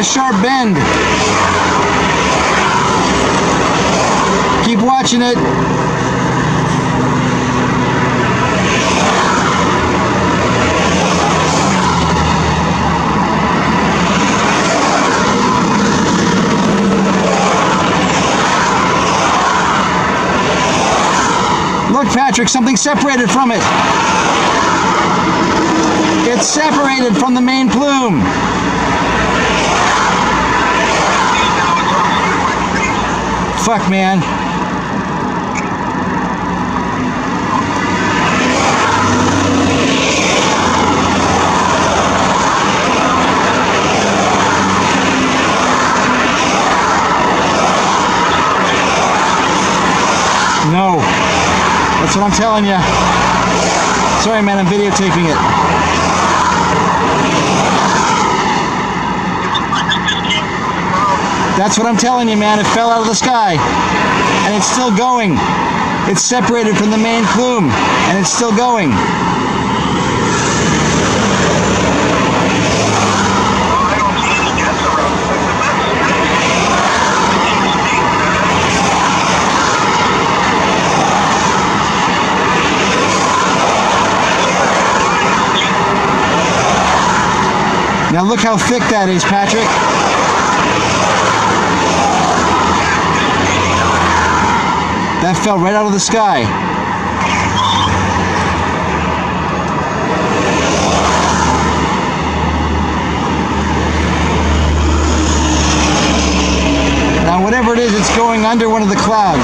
sharp bend. Keep watching it. Look, Patrick, something separated from it. It's separated from the main plume. Fuck, man. No. That's what I'm telling you. Sorry, man, I'm videotaping it. That's what I'm telling you, man. It fell out of the sky. And it's still going. It's separated from the main plume. And it's still going. Now look how thick that is, Patrick. That fell right out of the sky. Now whatever it is, it's going under one of the clouds.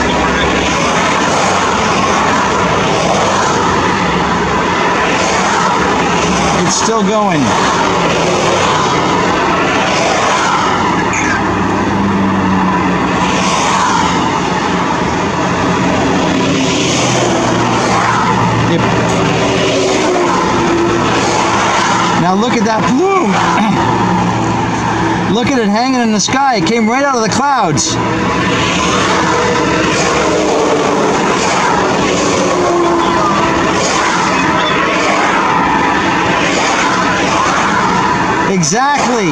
It's still going. Now look at that plume. Look at it hanging in the sky. It came right out of the clouds. Exactly.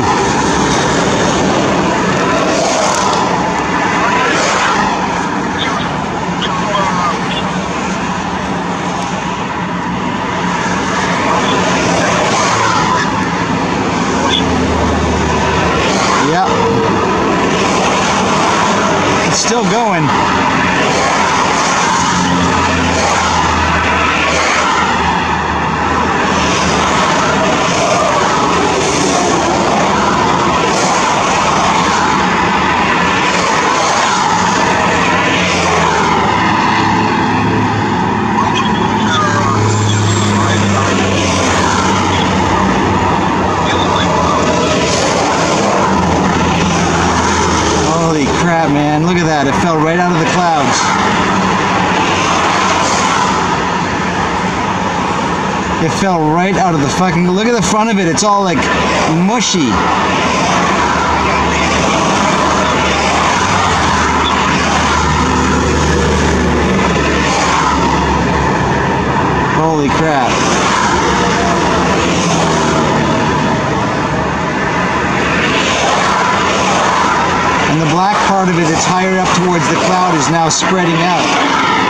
Yeah. It's still going. Holy crap, man. Look at that. It fell right out of the clouds. It fell right out of the fucking... Look at the front of it. It's all like mushy. Holy crap. And the black part of it that's higher up towards the cloud is now spreading out.